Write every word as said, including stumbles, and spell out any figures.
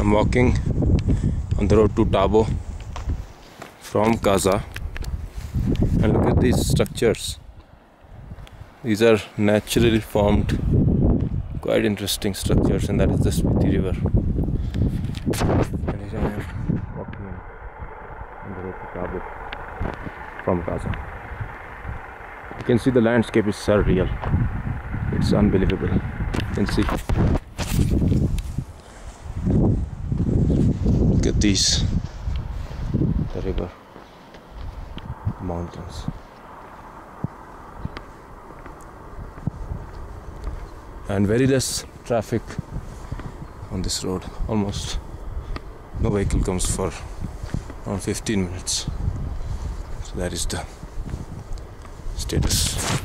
I'm walking on the road to Tabo from Kaza, and look at these structures. These are naturally formed, quite interesting structures, and that is the Spiti river. And here I am walking on the road to Tabo from Kaza. You can see the landscape is surreal. It's unbelievable. You can see. Look at these. The river, mountains. And very less traffic on this road. Almost no vehicle comes for around fifteen minutes. So that is the status.